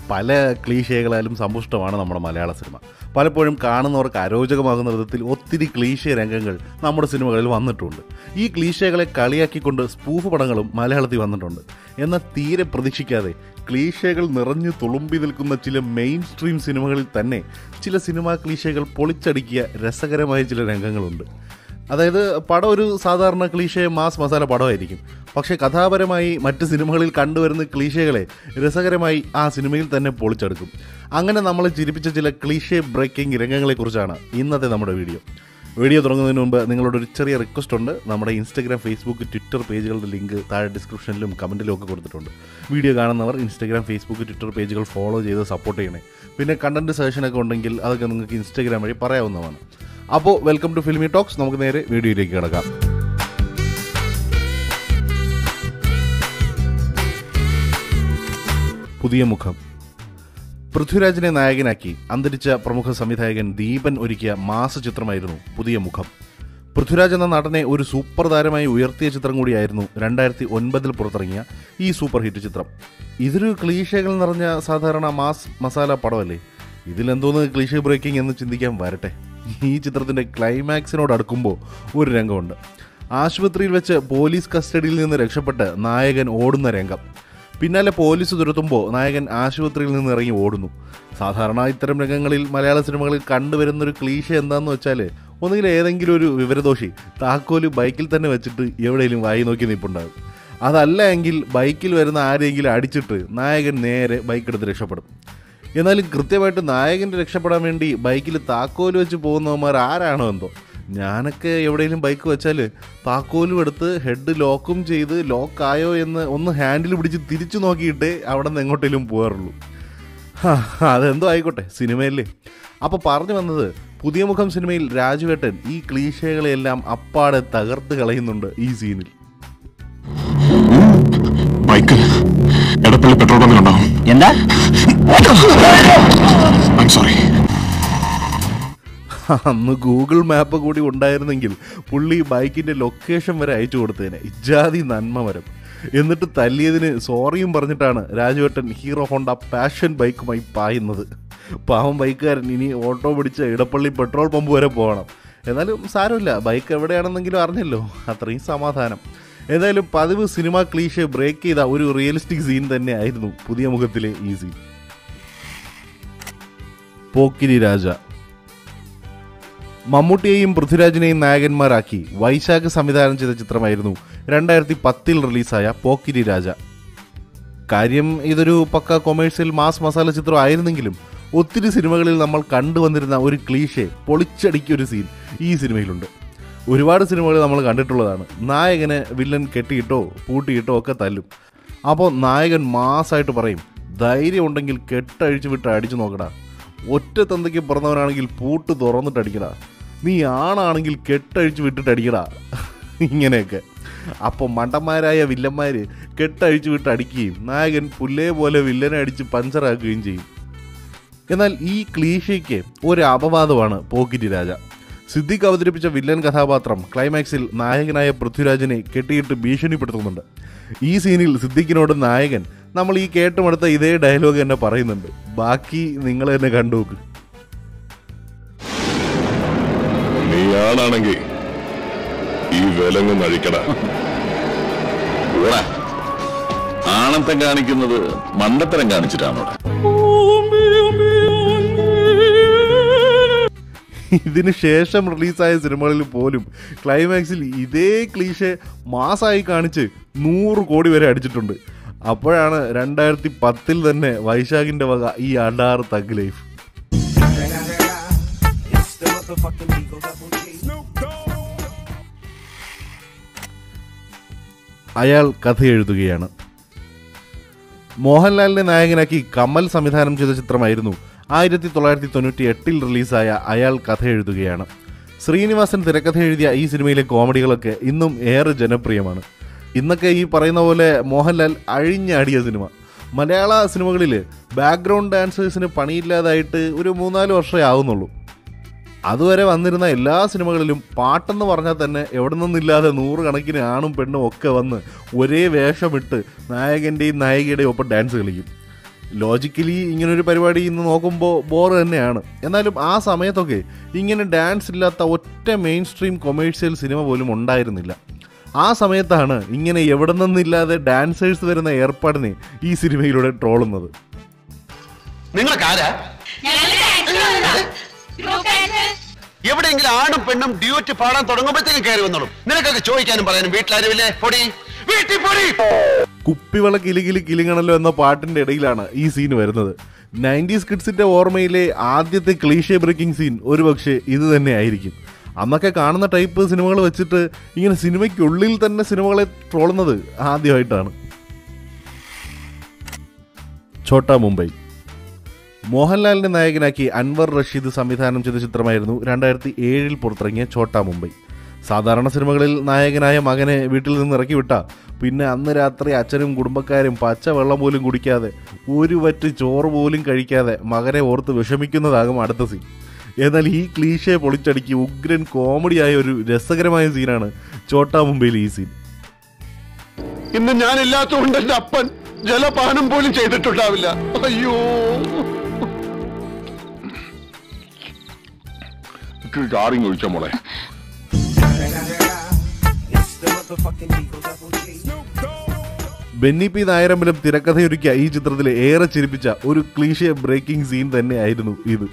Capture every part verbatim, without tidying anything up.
പല ക്ലീഷേകളാലും സമ്പുഷ്ടമാണ് നമ്മുടെ മലയാള സിനിമ. പലപ്പോഴും കാണുന്നവർക്ക് അരോചകമാകുന്ന വിധത്തിൽ ഒത്തിരി ക്ലീഷേ രംഗങ്ങൾ നമ്മുടെ സിനിമകളിൽ വന്നിട്ടുണ്ട്. ഈ ക്ലീഷേകളെ കളിയാക്കിക്കൊണ്ട് സ്പൂഫ് പടങ്ങളും മലയാളത്തിൽ വന്നിട്ടുണ്ട്. എന്നാൽ തീരെ പ്രതീക്ഷിക്കാതെ ക്ലീഷേകൾ നിറഞ്ഞു തുളുമ്പി നിൽക്കുന്ന ചില മെയിൻ സ്ട്രീം സിനിമകളിൽ തന്നെ ചില സിനിമാ ക്ലീഷേകൾ പൊളിച്ചടിക്കിയ രസകരമായ ചില രംഗങ്ങളുണ്ട്. അതായത് പടം ഒരു സാധാരണ ക്ലീഷേ മാസ് മസാല പടമായിരിക്കും, പക്ഷേ കഥാപരമായി മറ്റ് സിനിമകളിൽ കണ്ടുവരുന്ന ക്ലീഷേകളെ രസകരമായി ആ സിനിമയിൽ തന്നെ പൊളിച്ചെടുക്കും. അങ്ങനെ നമ്മളെ ചിരിപ്പിച്ച ചില ക്ലീഷേ ബ്രേക്കിംഗ് രംഗങ്ങളെക്കുറിച്ചാണ് ഇന്നത്തെ നമ്മുടെ വീഡിയോ. വീഡിയോ തുടങ്ങുന്നതിന് മുമ്പ് നിങ്ങളോടൊരു ചെറിയ റിക്വസ്റ്റ് ഉണ്ട്. നമ്മുടെ ഇൻസ്റ്റഗ്രാം, ഫേസ്ബുക്ക്, ട്വിറ്റർ പേജുകളുടെ ലിങ്ക് താഴെ ഡിസ്ക്രിപ്ഷനിലും കമൻറ്റിലും ഒക്കെ കൊടുത്തിട്ടുണ്ട്. വീഡിയോ കാണുന്നവർ ഇൻസ്റ്റഗ്രാം, ഫേസ്ബുക്ക്, ട്വിറ്റർ പേജുകൾ ഫോളോ ചെയ്ത് സപ്പോർട്ട് ചെയ്യണേ. പിന്നെ കണ്ടൻറ്റ് സെഷനൊക്കെ ഉണ്ടെങ്കിൽ അതൊക്കെ നിങ്ങൾക്ക് ഇൻസ്റ്റഗ്രാം വഴി പറയാവുന്നതാണ്. അപ്പോൾ വെൽക്കം ടു ഫിൽമി ടോക്സ്. നമുക്ക് നേരെ വീഡിയോയിലേക്ക് കിടക്കാം. പുതിയ മുഖം. പൃഥ്വിരാജിനെ നായകനാക്കി അന്തരിച്ച പ്രമുഖ സംവിധായകൻ ദീപൻ ഒരുക്കിയ മാസ ചിത്രമായിരുന്നു പുതിയ മുഖം. പൃഥ്വിരാജ് എന്ന നടനെ ഒരു സൂപ്പർ താരമായി ഉയർത്തിയ ചിത്രം കൂടിയായിരുന്നു രണ്ടായിരത്തി ഒൻപതിൽ പുറത്തിറങ്ങിയ ഈ സൂപ്പർ ഹിറ്റ് ചിത്രം. ഇതൊരു ക്ലീഷകൾ നിറഞ്ഞ സാധാരണ മാസ് മസാല പടമല്ലേ, ഇതിലെന്തോന്ന് ക്ലീഷേ ബ്രേക്കിംഗ് എന്ന് ചിന്തിക്കാൻ വരട്ടെ. ഈ ചിത്രത്തിൻ്റെ ക്ലൈമാക്സിനോട് അടുക്കുമ്പോൾ ഒരു രംഗമുണ്ട്. ആശുപത്രിയിൽ വെച്ച് പോലീസ് കസ്റ്റഡിയിൽ നിന്ന് രക്ഷപ്പെട്ട് നായകൻ ഓടുന്ന രംഗം. പിന്നാലെ പോലീസ് തുരത്തുമ്പോൾ നായകൻ ആശുപത്രിയിൽ നിന്ന് ഇറങ്ങി ഓടുന്നു. സാധാരണ ഇത്തരം രംഗങ്ങളിൽ മലയാള സിനിമകളിൽ കണ്ടുവരുന്നൊരു ക്ലീഷ എന്താണെന്ന് വെച്ചാൽ, ഒന്നുകിൽ ഏതെങ്കിലും ഒരു വിവരദോഷി താക്കോല് ബൈക്കിൽ തന്നെ വെച്ചിട്ട് എവിടെയെങ്കിലും വായി നോക്കി നിൽപ്പുണ്ടാകും. അതല്ല എങ്കിൽ ബൈക്കിൽ വരുന്ന ആരെങ്കിലും അടിച്ചിട്ട് നായകൻ നേരെ ബൈക്കെടുത്ത് രക്ഷപ്പെടും. എന്നാലും കൃത്യമായിട്ട് നായകൻ്റെ രക്ഷപ്പെടാൻ വേണ്ടി ബൈക്കിൽ താക്കോല് വെച്ച് പോകുന്നവന്മാർ ആരാണോ എന്തോ. ഞാനൊക്കെ എവിടെയെങ്കിലും ബൈക്ക് വെച്ചാൽ താക്കോലും എടുത്ത് ഹെഡ് ലോക്കും ചെയ്ത് ലോക്കായോ എന്ന് ഒന്ന് ഹാൻഡിൽ പിടിച്ച് തിരിച്ചു നോക്കിയിട്ടേ അവിടെ നിന്ന് എങ്ങോട്ടേലും പോകാറുള്ളൂ. അതെന്തോ ആയിക്കോട്ടെ, സിനിമയല്ലേ. അപ്പോൾ പറഞ്ഞു വന്നത്, പുതിയ മുഖം സിനിമയിൽ രാജുവേട്ടൻ ഈ ക്ലീഷകളെല്ലാം അപ്പാടെ തകർത്ത് കളയുന്നുണ്ട് ഈ സീനിൽ. പെട്രോൾ പമ്പിലുണ്ടോ? എന്താ? അന്ന് ഗൂഗിൾ മാപ്പ് കൂടി ഉണ്ടായിരുന്നെങ്കിൽ പുള്ളി ബൈക്കിൻ്റെ ലൊക്കേഷൻ വരെ അയച്ചു കൊടുത്തതിനെ. ഇജാതി നന്മ വരം. എന്നിട്ട് തല്ലിയതിന് സോറിയും പറഞ്ഞിട്ടാണ് രാജുവേട്ടൻ ഹീറോ ഹോണ്ട പാഷൻ ബൈക്കുമായി പായുന്നത്. പാവം ബൈക്കുകാരൻ ഇനി ഓട്ടോ പിടിച്ച് ഇടപ്പള്ളി പെട്രോൾ പമ്പ് വരെ പോകണം. എന്നാലും സാരമില്ല, ബൈക്ക് എവിടെയാണെന്നെങ്കിലും അറിഞ്ഞല്ലോ, അത്രയും സമാധാനം. ഏതായാലും പതിവ് സിനിമ ക്ലീഷെ ബ്രേക്ക് ചെയ്ത ഒരു റിയലിസ്റ്റിക് സീൻ തന്നെ ആയിരുന്നു പുതിയ മുഖത്തിലെ ഈ സീൻ. പോക്കിരിരാജ. മമ്മൂട്ടിയെയും പൃഥ്വിരാജിനെയും നായകന്മാരാക്കി വൈശാഖ് സംവിധാനം ചെയ്ത ചിത്രമായിരുന്നു രണ്ടായിരത്തി പത്തിൽ റിലീസായ പോക്കിരിരാജ. കാര്യം ഇതൊരു പക്ക കൊമേഴ്സ്യൽ മാസ് മസാല ചിത്രം ആയിരുന്നെങ്കിലും ഒത്തിരി സിനിമകളിൽ നമ്മൾ കണ്ടുവന്നിരുന്ന ഒരു ക്ലീഷെ പൊളിച്ചടിക്കൊരു സീൻ ഈ സിനിമയിലുണ്ട്. ഒരുപാട് സിനിമകൾ നമ്മൾ കണ്ടിട്ടുള്ളതാണ്. നായകനെ വില്ലൻ കെട്ടിയിട്ടോ പൂട്ടിയിട്ടോ ഒക്കെ തല്ലും. അപ്പോൾ നായകൻ മാസായിട്ട് പറയും, ധൈര്യം ഉണ്ടെങ്കിൽ കെട്ടഴിച്ചു വിട്ട് അടിച്ചു നോക്കടാ, ഒറ്റ തന്തയ്ക്ക് പിറന്നവനാണെങ്കിൽ പൂട്ട് തുറന്നിട്ട് അടിക്കടാ, നീ ആണാണെങ്കിൽ കെട്ടഴിച്ചു വിട്ടിട്ട് അടിക്കടാ, ഇങ്ങനെയൊക്കെ. അപ്പോൾ മണ്ടന്മാരായ വില്ലന്മാർ കെട്ടഴിച്ചു വിട്ട് അടിക്കുകയും നായകൻ പുല്ലേ പോലെ വില്ലനെ അടിച്ച് പഞ്ചറാക്കുകയും ചെയ്യും. എന്നാൽ ഈ ക്ലീഷയ്ക്ക് ഒരു അപവാദമാണ് പോക്കിരിരാജ. സിദ്ദിഖ് അവതരിപ്പിച്ച വില്ലൻ കഥാപാത്രം ക്ലൈമാക്സിൽ നായകനായ പൃഥ്വിരാജിനെ കെട്ടിയിട്ട് ഭീഷണിപ്പെടുത്തുന്നുണ്ട്. ഈ സീനിൽ സിദ്ദിഖിനോട് നായകൻ നമ്മൾ ഈ കേട്ടുമെടുത്ത ഇതേ ഡയലോഗ് തന്നെ പറയുന്നുണ്ട്. ബാക്കി നിങ്ങൾ തന്നെ കണ്ടുനോക്ക്. നീയാണെങ്കിൽ ഈ വിലങ്ങ് നഴിക്കട, ആണത്തം കാണിക്കുന്നത് മണ്ടത്തരം കാണിച്ചിട്ടാണോ? ഇതിന് ശേഷം റിലീസായ സിനിമകളിൽ പോലും ക്ലൈമാക്സിൽ ഇതേ ക്ലീഷെ മാസായി കാണിച്ച് നൂറ് കോടി വരെ അടിച്ചിട്ടുണ്ട്. അപ്പോഴാണ് രണ്ടായിരത്തി പത്തിൽ തന്നെ വൈശാഖിന്റെ വക ഈ അഡാർ തഗ് ലൈഫ്. അയാൾ കഥ എഴുതുകയാണ്. മോഹൻലാലിനെ നായകനാക്കി കമൽ സംവിധാനം ചെയ്ത ചിത്രമായിരുന്നു ആയിരത്തി തൊള്ളായിരത്തി തൊണ്ണൂറ്റി എട്ടിൽ റിലീസായ അയാൾ കഥ എഴുതുകയാണ്. ശ്രീനിവാസൻ തിരക്കഥ എഴുതിയ ഈ സിനിമയിലെ കോമഡികളൊക്കെ ഇന്നും ഏറെ ജനപ്രിയമാണ്. ഇന്നൊക്കെ ഈ പറയുന്ന പോലെ മോഹൻലാൽ അഴിഞ്ഞാടിയ സിനിമ. മലയാള സിനിമകളിൽ ബാക്ക്ഗ്രൗണ്ട് ഡാൻസേഴ്സിന് പണിയില്ലാതായിട്ട് ഒരു മൂന്നാല് വർഷമേ ആവുന്നുള്ളൂ. അതുവരെ വന്നിരുന്ന എല്ലാ സിനിമകളിലും പാട്ടെന്ന് പറഞ്ഞാൽ തന്നെ എവിടെ നിന്നില്ലാതെ നൂറുകണക്കിന് ആണും പെണ്ണും ഒക്കെ വന്ന് ഒരേ വേഷമിട്ട് നായകൻ്റെയും നായികയുടെയും ഒപ്പം ഡാൻസ് കളിക്കും. ലോജിക്കലി ഇങ്ങനൊരു പരിപാടി ഇന്ന് നോക്കുമ്പോൾ ബോറ് തന്നെയാണ്. എന്നാലും ആ സമയത്തൊക്കെ ഇങ്ങനെ ഡാൻസ് ഇല്ലാത്ത ഒറ്റ മെയിൻ സ്ട്രീം കൊമേഴ്ഷ്യൽ സിനിമ പോലും ഉണ്ടായിരുന്നില്ല. ആ സമയത്താണ് ഇങ്ങനെ എവിടെ നിന്നില്ലാതെ ഡാൻസേഴ്സ് വരുന്ന ഏർപ്പാടിനെ ഈ സിനിമയിലൂടെ ട്രോളുന്നത്. എവിടെയെങ്കിലും ആണും പെണ്ണും ഡ്യൂറ്റ് പാടാൻ തുടങ്ങുമ്പോഴത്തേക്കും കയറി വന്നോളും. നിനക്കൊക്കെ ചോദിക്കാനും പറയാനും വീട്ടിലാരുമില്ലേ? പൊടി വീട്ടിൽ പൊടി. കുപ്പിവള കിലുകിലി കിലുങ്ങണല്ലോ എന്ന പാട്ടിന്റെ ഇടയിലാണ് ഈ സീൻ വരുന്നത്. നയൻറ്റീസ് കിഡ്സിന്റെ ഓർമ്മയിലെ ആദ്യത്തെ ക്ലീഷേ ബ്രേക്കിംഗ് സീൻ ഒരുപക്ഷെ ഇത് തന്നെ ആയിരിക്കും. അന്നൊക്കെ കാണുന്ന ടൈപ്പ് സിനിമകൾ വെച്ചിട്ട് ഇങ്ങനെ സിനിമയ്ക്കുള്ളിൽ തന്നെ സിനിമകളെ ട്രോളുന്നത് ആദ്യമായിട്ടാണ്. ഛോട്ടാ മുംബൈ. മോഹൻലാലിനെ നായകനാക്കി അൻവർ റഷീദ് സംവിധാനം ചെയ്ത ചിത്രമായിരുന്നു രണ്ടായിരത്തി ഏഴിൽ പുറത്തിറങ്ങിയ ഛോട്ടാ മുംബൈ. സാധാരണ സിനിമകളിൽ നായകനായ മകനെ വീട്ടിൽ നിന്ന് ഇറക്കി വിട്ട പിന്നെ അന്ന് രാത്രി അച്ഛനും കുടുംബക്കാരും പച്ചവെള്ളം പോലും കുടിക്കാതെ ഒരു വറ്റ് ചോറ് പോലും കഴിക്കാതെ മകനെ ഓർത്ത് വിഷമിക്കുന്നതാകും അടുത്ത സീൻ. എന്നാൽ ഈ ക്ലീഷയെ പൊളിച്ചടുക്കി ഉഗ്രൻ കോമഡിയായ ഒരു രസകരമായ സീനാണ് ഛോട്ടാ മുംബൈയിലെ ഈ സീൻ. ഇന്ന് ഞാനില്ലാത്തതുകൊണ്ട് എന്റെ അപ്പൻ ജലപാനം പോലും ചെയ്തിട്ടുണ്ടാവില്ല. അയ്യോ, ചാറിങ് ഒഴിച്ച മോളെ. ബെന്നി പി നായരമ്പലം തിരക്കഥയൊരുക്കിയ ഈ ചിത്രത്തിലെ ഏറെ ചിരിപ്പിച്ച ഒരു ക്ലീഷേ ബ്രേക്കിംഗ് സീൻ തന്നെയായിരുന്നു ഇത്.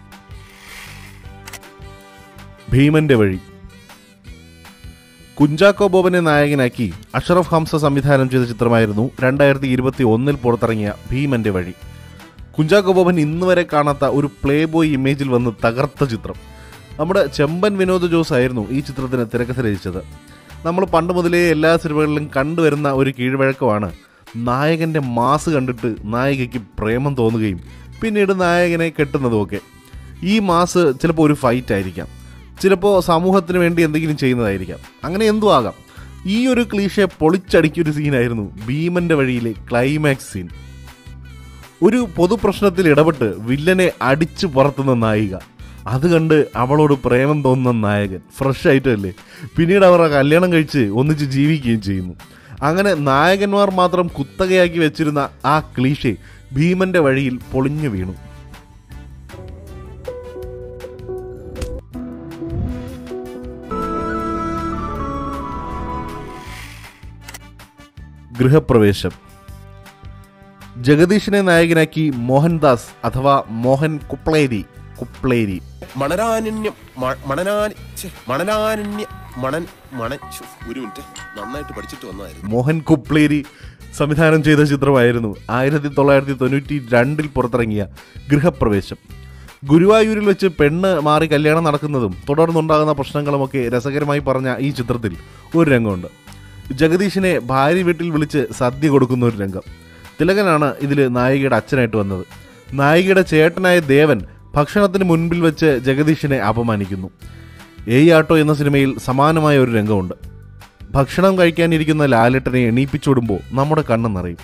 ഭീമന്റെ വഴി. കുഞ്ചാക്കോ ബോബനെ നായകനാക്കി അഷ്റഫ് ഹംസ സംവിധാനം ചെയ്ത ചിത്രമായിരുന്നു രണ്ടായിരത്തി ഇരുപത്തി ഒന്നിൽ പുറത്തിറങ്ങിയ ഭീമന്റെ വഴി. കുഞ്ചാക്കോ ബോബൻ ഇന്ന് വരെ കാണാത്ത ഒരു പ്ലേ ബോയ് ഇമേജിൽ വന്ന് തകർത്ത ചിത്രം. നമ്മുടെ ചെമ്പൻ വിനോദ് ജോസ് ആയിരുന്നു ഈ ചിത്രത്തിന് തിരക്കഥ രചിച്ചത്. നമ്മൾ പണ്ട് മുതലേ എല്ലാ സിനിമകളിലും കണ്ടുവരുന്ന ഒരു കീഴ്വഴക്കമാണ് നായകൻ്റെ മാസ് കണ്ടിട്ട് നായികയ്ക്ക് പ്രേമം തോന്നുകയും പിന്നീട് നായകനെ കെട്ടുന്നതുമൊക്കെ. ഈ മാസ് ചിലപ്പോൾ ഒരു ഫൈറ്റ് ആയിരിക്കാം, ചിലപ്പോൾ സമൂഹത്തിന് വേണ്ടി എന്തെങ്കിലും ചെയ്യുന്നതായിരിക്കാം, അങ്ങനെ എന്തും ആകാം. ഈ ഒരു ക്ലീഷെ പൊളിച്ചടിക്കൊരു സീനായിരുന്നു ഭീമന്റെ വഴിയിലെ ക്ലൈമാക്സ് സീൻ. ഒരു പൊതുപ്രശ്നത്തിൽ ഇടപെട്ട് വില്ലനെ അടിച്ചു പറത്തുന്ന നായിക, അത് കണ്ട് അവളോട് പ്രേമം തോന്നുന്ന നായകൻ. ഫ്രഷ് ആയിട്ടല്ലേ. പിന്നീട് അവർ കല്യാണം കഴിച്ച് ഒന്നിച്ച് ജീവിക്കുകയും ചെയ്യുന്നു. അങ്ങനെ നായകന്മാർ മാത്രം കുത്തകയാക്കി വെച്ചിരുന്ന ആ ക്ലീഷെ ഭീമന്റെ വഴിയിൽ പൊളിഞ്ഞു വീണു. ഗൃഹപ്രവേശം. ജഗദീഷിനെ നായകനാക്കി മോഹൻദാസ് അഥവാ മോഹൻ കുപ്ലേരി കുപ്ലേരി മണരാനന്യം മണനാനി മണനാനന്യ മണൻ മണൻ ഒരു മിനിറ്റ് നന്നായിട്ട് പഠിച്ചിട്ട് വന്നതായിരുന്നു. മോഹൻ കുപ്ലേരി സംവിധാനം ചെയ്ത ചിത്രമായിരുന്നു ആയിരത്തി തൊള്ളായിരത്തി തൊണ്ണൂറ്റി രണ്ടിൽ പുറത്തിറങ്ങിയ ഗൃഹപ്രവേശം. ഗുരുവായൂരിൽ വെച്ച് പെണ്ണ് മാറി കല്യാണം നടക്കുന്നതും തുടർന്നുണ്ടാകുന്ന പ്രശ്നങ്ങളുമൊക്കെ രസകരമായി പറഞ്ഞ ഈ ചിത്രത്തിൽ ഒരു രംഗമുണ്ട്. ജഗദീഷിനെ ഭാര്യ വീട്ടിൽ വിളിച്ച് സദ്യ കൊടുക്കുന്ന ഒരു രംഗം. തിലകനാണ് ഇതിൽ നായികയുടെ അച്ഛനായിട്ട് വന്നത്. നായികയുടെ ചേട്ടനായ ദേവൻ ഭക്ഷണത്തിന് മുൻപിൽ വെച്ച് ജഗദീഷിനെ അപമാനിക്കുന്നു. ഏയ് ആട്ടോ എന്ന സിനിമയിൽ സമാനമായ ഒരു രംഗമുണ്ട്. ഭക്ഷണം കഴിക്കാനിരിക്കുന്ന ലാലേട്ടനെ എണീപ്പിച്ചോടുമ്പോൾ നമ്മുടെ കണ്ണ് നിറയും.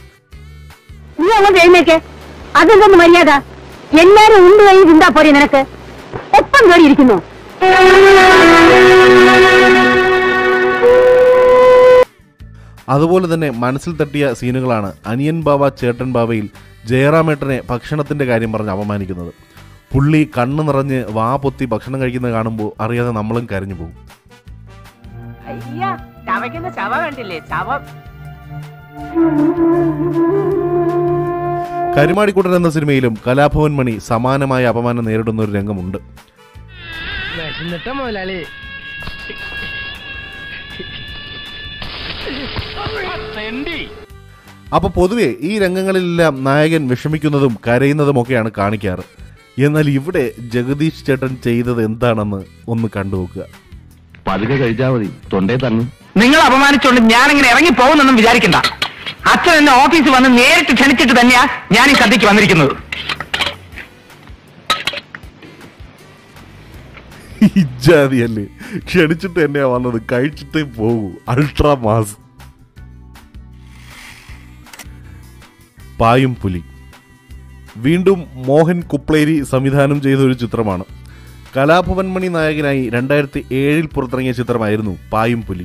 മര്യാദ എല്ലാരും ഉണ്ട് കൈ ചിന്താ പോരെ നിനക്ക് ഒപ്പം കയറിയിരിക്കുന്നു. അതുപോലെ തന്നെ മനസ്സിൽ തട്ടിയ സീനുകളാണ് അനിയൻ ബാവ ചേട്ടൻ ബാവയിൽ ജയറാമേട്ടനെ ഭക്ഷണത്തിന്റെ കാര്യം പറഞ്ഞ് അപമാനിക്കുന്നത്. പുള്ളി കണ്ണ് നിറഞ്ഞ് വാ പൊത്തി ഭക്ഷണം കഴിക്കുന്നത് കാണുമ്പോൾ അറിയാതെ നമ്മളും കരഞ്ഞു പോകും. കരുമാടിക്കുട്ടൻ എന്ന സിനിമയിലും കലാഭവൻ മണി സമാനമായ അപമാനം നേരിടുന്ന ഒരു രംഗമുണ്ട്. അപ്പൊ പൊതുവെ ഈ രംഗങ്ങളിലെല്ലാം നായകൻ വിഷമിക്കുന്നതും കരയുന്നതും ഒക്കെയാണ് കാണിക്കാറ്. എന്നാൽ ഇവിടെ ജഗദീഷ് ചേട്ടൻ ചെയ്തത് എന്താണെന്ന് ഒന്ന് കണ്ടുനോക്കുക. പതുക്കെ കഴിച്ചാൽ മതി, തൊണ്ടേ തന്നു. നിങ്ങൾ അപമാനിച്ചുകൊണ്ട് ഞാനിങ്ങനെ ഇറങ്ങി പോകുന്നൊന്നും വിചാരിക്കണ്ട. അച്ഛൻ എന്നെ ഓഫീസിൽ വന്ന് നേരിട്ട് ക്ഷണിച്ചിട്ട് തന്നെയാ ഞാൻ ഈ സദ്യക്ക് വന്നിരിക്കുന്നത്. ഇജാതിയല്ലേ, ക്ഷണിച്ചിട്ട് തന്നെയാ വന്നത്, കഴിച്ചിട്ടേ പോകൂ. Ultra mass. പായും പുലി. വീണ്ടും മോഹൻ കുപ്ലേരി സംവിധാനം ചെയ്ത ഒരു ചിത്രമാണ്. കലാഭവൻ മണി നായകനായി രണ്ടായിരത്തി ഏഴിൽ പുറത്തിറങ്ങിയ ചിത്രമായിരുന്നു പായും പുലി.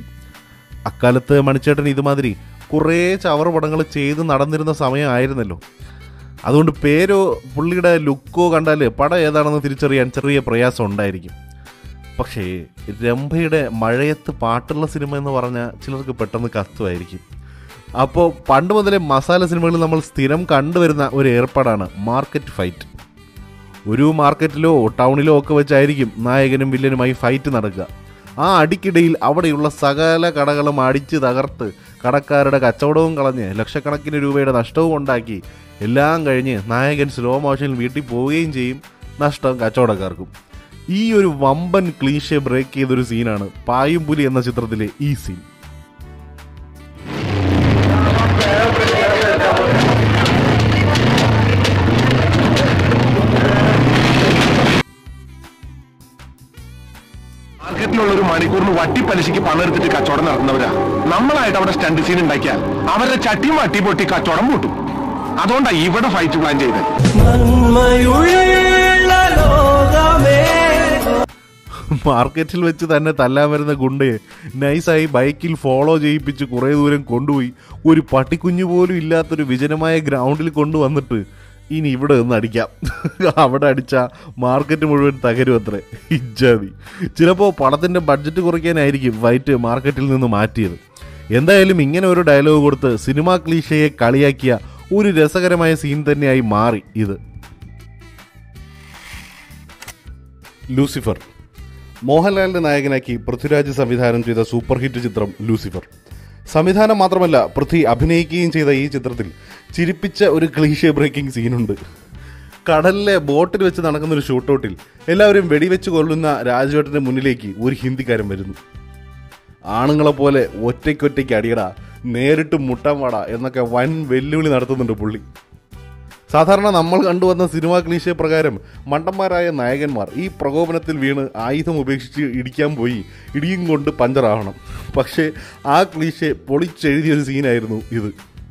അക്കാലത്ത് മണിച്ചേട്ടൻ ഇതുമാതിരി കുറേ ചവർ പടങ്ങൾ ചെയ്ത് നടന്നിരുന്ന സമയമായിരുന്നല്ലോ. അതുകൊണ്ട് പേരോ പുള്ളിയുടെ ലുക്കോ കണ്ടാൽ പടം ഏതാണെന്ന് തിരിച്ചറിയാൻ ചെറിയ പ്രയാസം ഉണ്ടായിരിക്കും. പക്ഷേ രംഭയുടെ മഴയത്ത് പാട്ടുള്ള സിനിമ എന്ന് പറഞ്ഞാൽ ചിലർക്ക് പെട്ടെന്ന് കത്തുമായിരിക്കും. അപ്പോൾ പണ്ട് മുതലേ മസാല സിനിമകളിൽ നമ്മൾ സ്ഥിരം കണ്ടുവരുന്ന ഒരു ഏർപ്പാടാണ് മാർക്കറ്റ് ഫൈറ്റ്. ഒരു മാർക്കറ്റിലോ ടൗണിലോ ഒക്കെ വെച്ചായിരിക്കും നായകനും വില്ലനുമായി ഫൈറ്റ് നടക്കുക. ആ അടിക്കിടയിൽ അവിടെയുള്ള സകല കടകളും അടിച്ച് തകർത്ത് കടക്കാരുടെ കച്ചവടവും കളഞ്ഞ് ലക്ഷക്കണക്കിന് രൂപയുടെ നഷ്ടവും ഉണ്ടാക്കി എല്ലാം കഴിഞ്ഞ് നായകൻ സ്ലോ മോഷനിൽ വീട്ടിൽ പോവുകയും ചെയ്യും. നഷ്ടം കച്ചവടക്കാർക്കും. ഈ ഒരു വമ്പൻ ക്ലീഷെ ബ്രേക്ക് ചെയ്തൊരു സീനാണ് പായും പുലി എന്ന ചിത്രത്തിലെ ഈ സീൻ. മാർക്കറ്റിലുള്ള ഒരു മണിക്കൂറിന് വട്ടിപ്പലിശയ്ക്ക് പണം എടുത്തിട്ട് കച്ചവടം നടത്തുന്നവരാ. നമ്മളായിട്ട് അവിടെ സ്റ്റണ്ട് സീൻ ഉണ്ടാക്കിയാൽ അവരുടെ ചട്ടിയും വട്ടി പൊട്ടി കച്ചവടം പൂട്ടും. അതുകൊണ്ടാണ് ഇവിടെ ഫൈറ്റ് പ്ലാൻ ചെയ്തത്. മാർക്കറ്റിൽ വെച്ച് തന്നെ തല്ലാൻ വരുന്ന ഗുണ്ടയെ നൈസായി ബൈക്കിൽ ഫോളോ ചെയ്യിപ്പിച്ച് കുറേ ദൂരം കൊണ്ടുപോയി ഒരു പട്ടിക്കുഞ്ഞു പോലും ഇല്ലാത്തൊരു വിജനമായ ഗ്രൗണ്ടിൽ കൊണ്ടുവന്നിട്ട് ഇനി ഇവിടെ നിന്ന് അടിക്കാം. അവിടെ അടിച്ചാൽ മാർക്കറ്റ് മുഴുവൻ തകരും അത്രേ. ഇജ്ജാതി. ചിലപ്പോൾ പടത്തിൻ്റെ ബഡ്ജറ്റ് കുറയ്ക്കാനായിരിക്കും ഫൈറ്റ് മാർക്കറ്റിൽ നിന്ന് മാറ്റിയത്. എന്തായാലും ഇങ്ങനെ ഒരു ഡയലോഗ് കൊടുത്ത് സിനിമാ ക്ലീഷയെ കളിയാക്കിയ ഒരു രസകരമായ സീൻ തന്നെയായി മാറി ഇത്. ലൂസിഫർ. മോഹൻലാലിനെ നായകനാക്കി പൃഥ്വിരാജ് സംവിധാനം ചെയ്ത സൂപ്പർ ഹിറ്റ് ചിത്രം ലൂസിഫർ. സംവിധാനം മാത്രമല്ല, പൃഥ്വി അഭിനയിക്കുകയും ചെയ്ത ഈ ചിത്രത്തിൽ ചിരിപ്പിച്ച ഒരു ക്ലീഷേ ബ്രേക്കിംഗ് സീനുണ്ട്. കടലിലെ ബോട്ടിൽ വെച്ച് നടക്കുന്ന ഒരു ഷൂട്ടൗട്ടിൽ എല്ലാവരും വെടിവെച്ച് കൊല്ലുന്ന രാജുവേട്ടൻ്റെ മുന്നിലേക്ക് ഒരു ഹിന്ദിക്കാരൻ വരുന്നു. ആണുങ്ങളെപ്പോലെ ഒറ്റയ്ക്കൊറ്റയ്ക്ക് അടിയടാ, നേരിട്ട് മുട്ടാൻ വാടാ എന്നൊക്കെ വൻ വെല്ലുവിളി നടത്തുന്നുണ്ട് പുള്ളി. സാധാരണ നമ്മൾ കണ്ടുവന്ന സിനിമാ ക്ലീഷേ പ്രകാരം മണ്ടന്മാരായ നായകന്മാർ ഈ പ്രകോപനത്തിൽ വീണ് ആയുധം ഉപേക്ഷിച്ച് ഇടിക്കാൻ പോയി ഇടിയും കൊണ്ട് പഞ്ചറാവണം. പക്ഷേ ആ ക്ലീഷേ പൊളിച്ചെഴുതിയൊരു സീനായിരുന്നു ഇത്.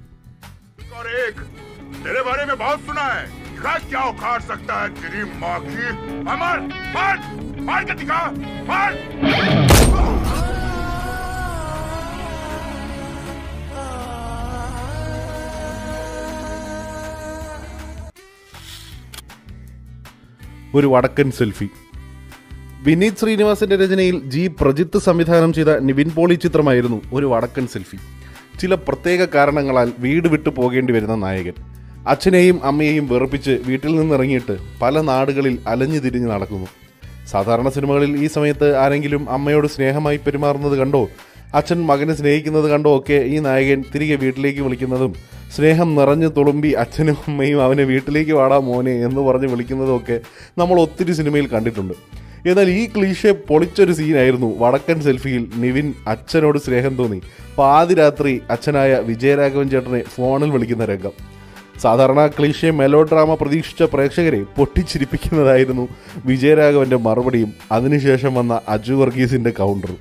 ഒരു വടക്കൻ സെൽഫി. വിനീത് ശ്രീനിവാസന്റെ രചനയിൽ ജി പ്രജിത്ത് സംവിധാനം ചെയ്ത നിവിൻ പോളി ചിത്രമായിരുന്നു ഒരു വടക്കൻ സെൽഫി. ചില പ്രത്യേക കാരണങ്ങളാൽ വീട് വിട്ടു പോകേണ്ടി വരുന്ന നായകൻ അച്ഛനെയും അമ്മയെയും വെറുപ്പിച്ച് വീട്ടിൽ നിന്നിറങ്ങിയിട്ട് പല നാടുകളിൽ അലഞ്ഞു തിരിഞ്ഞ് നടക്കുന്നു. സാധാരണ സിനിമകളിൽ ഈ സമയത്ത് ആരെങ്കിലും അമ്മയോട് സ്നേഹമായി പെരുമാറുന്നത് കണ്ടോ, അച്ഛൻ മകനെ സ്നേഹിക്കുന്നത് കണ്ടോ ഒക്കെ ഈ നായകൻ തിരികെ വീട്ടിലേക്ക് വിളിക്കുന്നതും സ്നേഹം നിറഞ്ഞു തുളുമ്പി അച്ഛനും അമ്മയും അവനെ വീട്ടിലേക്ക് വാടാ മോനെ എന്ന് പറഞ്ഞ് വിളിക്കുന്നതും ഒക്കെ നമ്മൾ ഒത്തിരി സിനിമയിൽ കണ്ടിട്ടുണ്ട്. എന്നാൽ ഈ ക്ലീഷെ പൊളിച്ചൊരു സീനായിരുന്നു വടക്കൻ സെൽഫിയിൽ നിവിൻ അച്ഛനോട് സ്നേഹം തോന്നി പാതിരാത്രി അച്ഛനായ വിജയരാഘവൻ ചേട്ടനെ ഫോണിൽ വിളിക്കുന്ന രംഗം. സാധാരണ ക്ലീഷെ മെലോ ഡ്രാമ പ്രതീക്ഷിച്ച പ്രേക്ഷകരെ പൊട്ടിച്ചിരിപ്പിക്കുന്നതായിരുന്നു വിജയരാഘവന്റെ മറുപടിയും അതിനുശേഷം വന്ന അജു വർഗീസിന്റെ കൗണ്ടറും.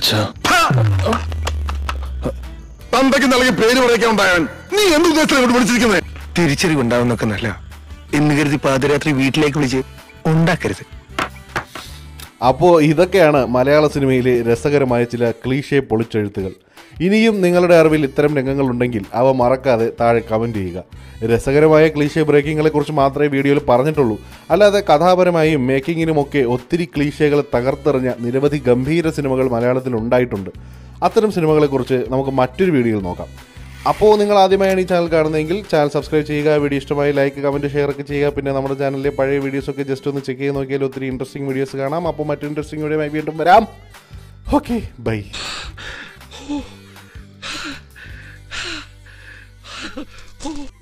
തന്തയ്ക്ക് നൽകി പേര് പറയാൻ ഉണ്ടായവൻ നീ എന്ത് ഉദ്ദേശത്തിലാണ് വിളിച്ചിരിക്കുന്നത്? തിരിച്ചറിവുണ്ടാവുന്നൊക്കെ നല്ല എന്ന് കരുതി പാതിരാത്രി വീട്ടിലേക്ക് വിളിച്ച് ഉണ്ടാക്കരുത്. അപ്പോൾ ഇതൊക്കെയാണ് മലയാള സിനിമയിലെ രസകരമായ ചില ക്ലീഷേ പൊളിച്ചെഴുത്തുകൾ. ഇനിയും നിങ്ങളുടെ അറിവിൽ ഇത്തരം രംഗങ്ങളുണ്ടെങ്കിൽ അവ മറക്കാതെ താഴെ കമൻറ്റ് ചെയ്യുക. രസകരമായ ക്ലീഷേ ബ്രേക്കിങ്ങളെ കുറിച്ച് മാത്രമേ വീഡിയോയിൽ പറഞ്ഞിട്ടുള്ളൂ. അല്ലാതെ കഥാപരമായും മേക്കിങ്ങിനുമൊക്കെ ഒത്തിരി ക്ലീഷേകൾ തകർത്തെറിഞ്ഞ നിരവധി ഗംഭീര സിനിമകൾ മലയാളത്തിൽ ഉണ്ടായിട്ടുണ്ട്. അത്തരം സിനിമകളെക്കുറിച്ച് നമുക്ക് മറ്റൊരു വീഡിയോയിൽ നോക്കാം. അപ്പോൾ നിങ്ങൾ ആദ്യമായാണ് ഈ ചാനൽ കാണുന്നതെങ്കിൽ ചാനൽ സബ്സ്ക്രൈബ് ചെയ്യുക. വീഡിയോ ഇഷ്ടമായി ലൈക്ക് കമൻറ്റ് ഷെയർ ഒക്കെ ചെയ്യുക. പിന്നെ നമ്മുടെ ചാനലിലെ പഴയ വീഡിയോസൊക്കെ ജസ്റ്റ് ഒന്ന് ചെക്ക് ചെയ്ത് നോക്കിയാൽ ഒത്തിരി ഇൻട്രസ്റ്റിംഗ് വീഡിയോസ് കാണാം. അപ്പോൾ മറ്റൊരു ഇൻട്രസ്റ്റിംഗ് വീഡിയോയുമായി വീണ്ടും വരാം. Okay, bye. Oh.